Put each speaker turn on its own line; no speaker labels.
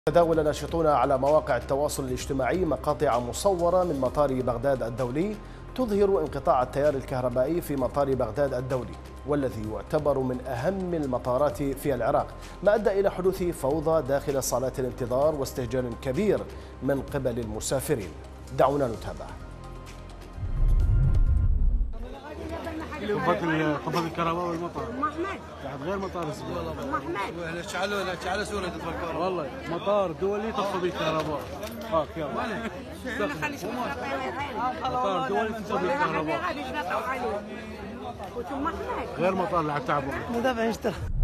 تداول ناشطون على مواقع التواصل الاجتماعي مقاطع مصورة من مطار بغداد الدولي تظهر انقطاع التيار الكهربائي في مطار بغداد الدولي، والذي يعتبر من أهم المطارات في العراق، ما أدى إلى حدوث فوضى داخل صالات الانتظار واستهجان كبير من قبل المسافرين. دعونا نتابع.
طفت الكهرباء والمطار. ام احمد بعد غير مطار السبوع.
ام احمد واحنا شعلوا سوريا تتفكر
والله مطار دولي طفى بالكهرباء. هاك يلا. مطار دولي طفى بالكهرباء. غير مطار اللي على التعبان.
مدافع يشتغل.